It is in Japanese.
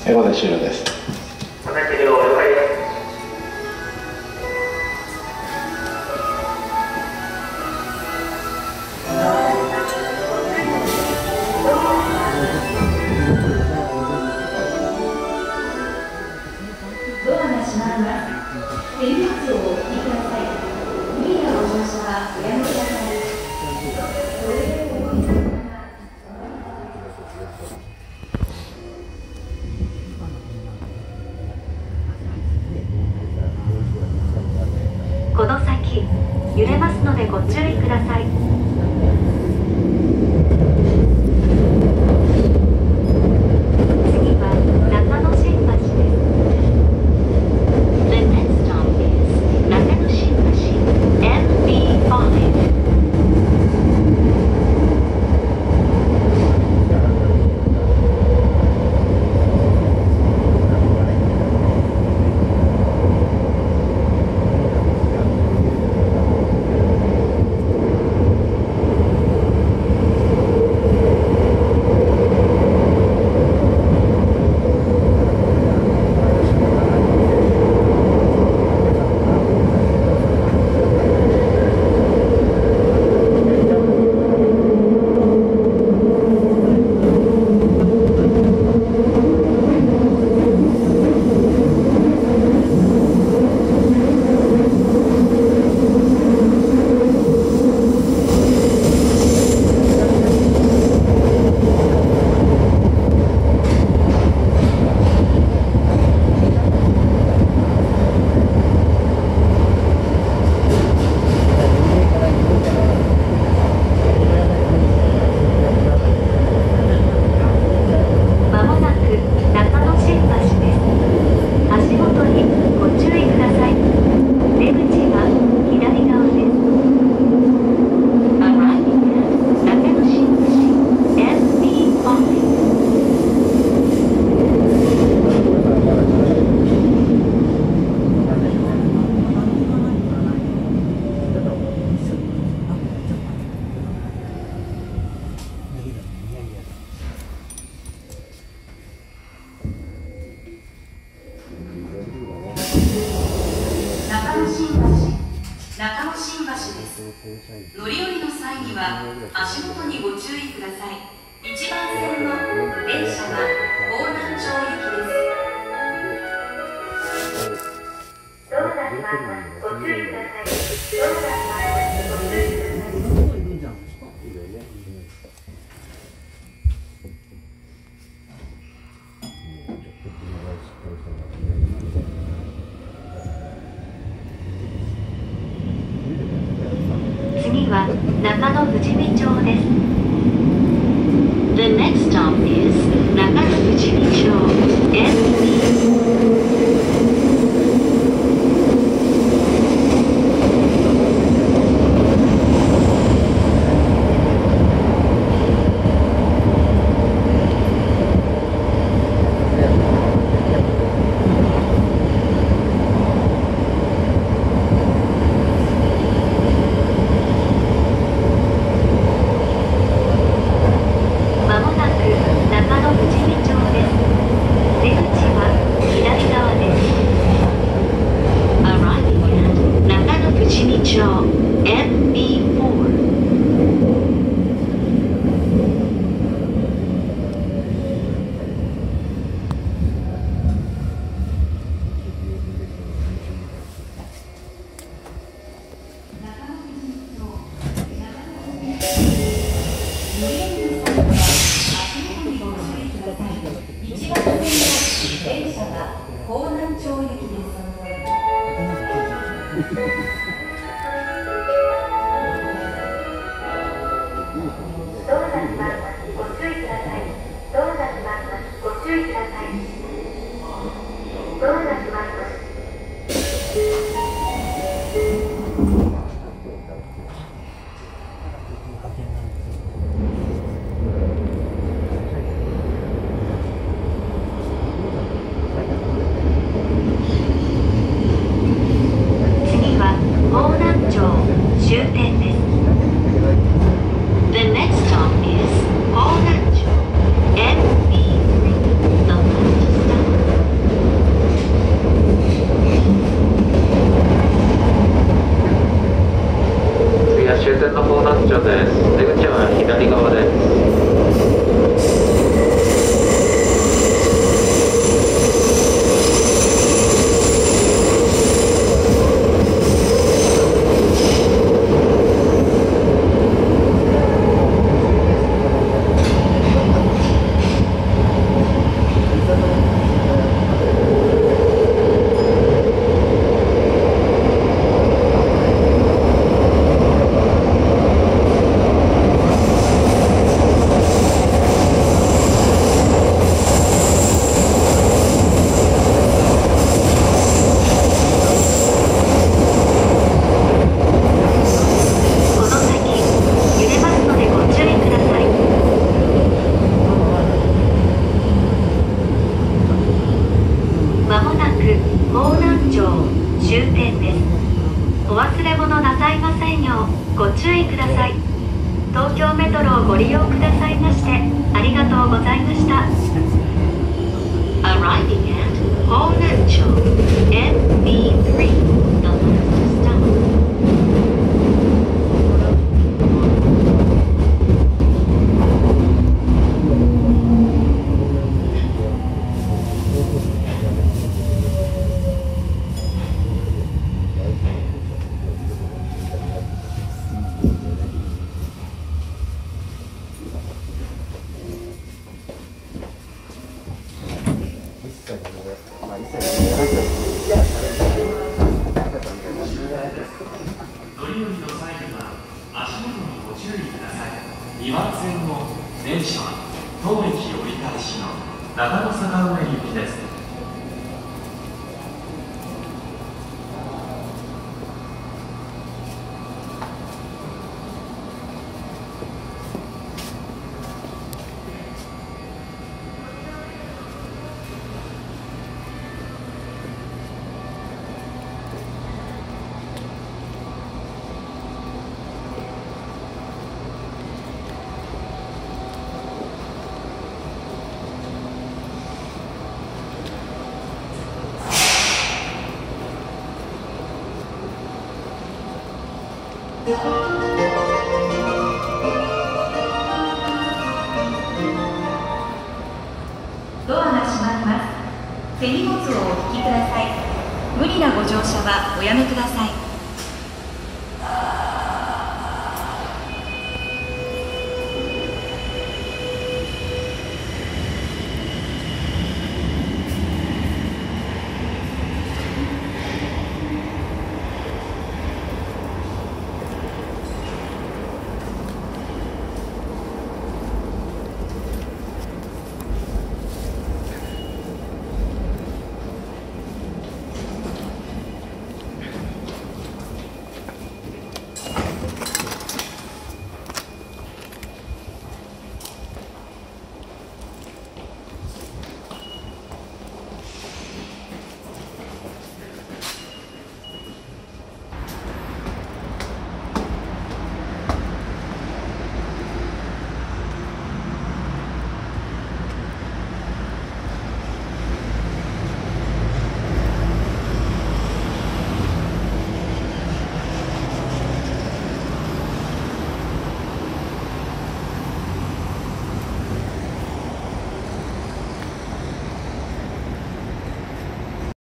英語で終了です。 お先に了解です。 ドアが閉まります。手荷物をお引きください。無理なご乗車はおやめください。この先、揺れますのでご注意ください。次は中野新橋です。The next stop is 中野新橋 MB5。乗り降りの際には足元にご注意ください。1番線の電車は方南町行きです。ドアが閉まります。ご注意ください。ドアが閉まります。ご注意ください。次は中野富士見町です。The next stop is 中野富士見町 MB。次はご注意ください。東京メトロをご利用くださいましてありがとうございました。Arriving at Honancho NB3, the last stop. 乗り降りの際には足元にご注意ください。2番線の電車は当駅折り返しの長野坂上行きです。 ドアが閉まります。手荷物をお引きください。無理なご乗車はおやめください。